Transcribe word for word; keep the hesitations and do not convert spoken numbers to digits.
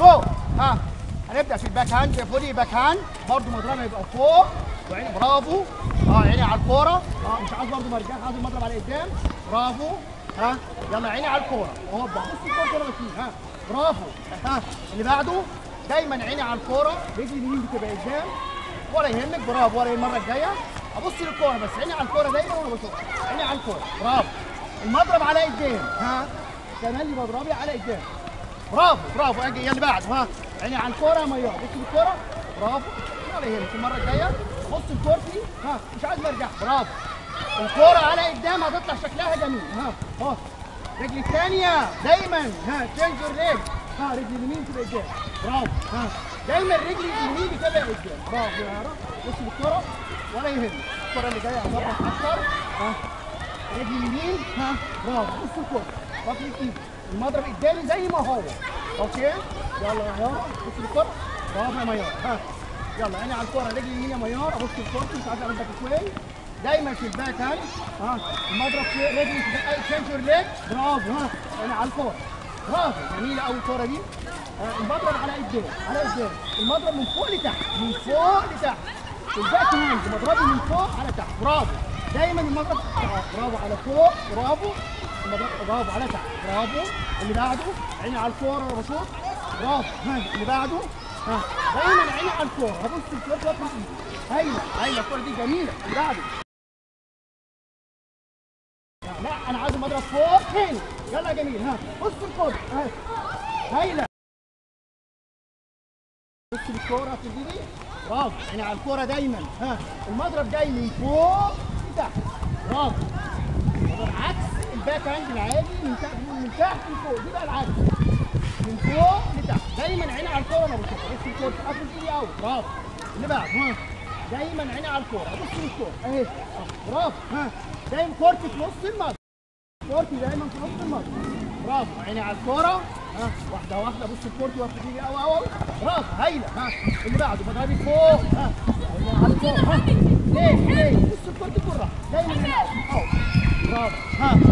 جو. ها هنبدا في الباك هاند فولي باك هاند، برضه مضربها يبقى فوق وعيني برافو. اه عيني على الكوره. اه مش عايز برضه مرجع، عايز المضرب على قدام. برافو. ها يلا عيني على الكوره. هوبا بص الكوره كده ماشيين. ها برافو. ها اللي بعده دايما عيني على الكوره، رجلي اليمين بتبقى قدام ولا يهمك. برافو. ولا المره الجايه ابص للكوره بس عيني على الكوره دايما وانا بشوف. عيني على الكوره. برافو. المضرب على قدام. ها كمان اللي بضربي على قدام. برافو برافو. اجي اللي بعده. ها عيني على الكوره يا ميار. بص للكوره. برافو. ولا يهمك المره الجايه بص لكورتي. ها مش عايز ارجع. برافو. الكوره على قدام هتطلع شكلها جميل. ها بص رجلي الثانيه دايما. ها تشينج يور ليج. ها رجلي اليمين تبقى قدام. برافو. ها دايما رجلي اليمين بتبقى قدام. برافو يا رب. بص للكوره ولا يهمك. الكوره اللي جايه هظبط اكتر. ها رجلي اليمين. ها برافو. بص الكوره بطل ايدي المضرب قدامي زي ما هو. اوكي يلا يا ميار. بص للكوره. برافو يا ميار. ها يلا عيني على الكوره. رجلي اليمين يا ميار. ابص للكوره مش عايز اعمل باك كويس. دايما في الباك هاند. ها المضرب في رجلي تشينج يور ليج. برافو. ها عيني على الكوره. برافو. جميله قوي الكوره دي. آه المضرب على قدام على قدام. المضرب من فوق لتحت من فوق لتحت. الباك هاند مضربي من فوق على تحت. برافو. دايما المضرب آه برافو على فوق. برافو. المضرب برافو على تحت. برافو. اللي بعده عيني على الكوره وبشوط. برافو. ها اللي بعده. ها دايما عيني على الكوره. هبص الكوره واطلع ايدي. هايله هايله الكوره دي جميله. اللي بعده لا انا عايز المضرب فوق تاني. يلا يا جميل. ها بص الكوره. ها هايله. بص الكوره في ايدي. برافو. يعني على الكوره دايما. ها المضرب جاي من فوق لتحت. برافو. المضرب عكس الباك هاند العادي من تحت من تحت لفوق. دي بقى العكس من فوق لتحت. دايما عيني على الكوره انا بشوفها. بص الكوره قافل ايدي قوي. برافو. اللي بعده. ها دايما عيني على الكوره. ابص للكوره اهي. برافو. ها دايما كورتي في نص المضرب. كورتي دايما في نص المضرب. برافو. عيني على الكوره. ها واحده واحده. بص الكورتي واقفه ايدي قوي قوي. برافو هايله. ها اللي بعده بضربي فوق. ها على الكوره. ها ليه ليه بص الكورتي كوره دايما هنا اهو. برافو. ها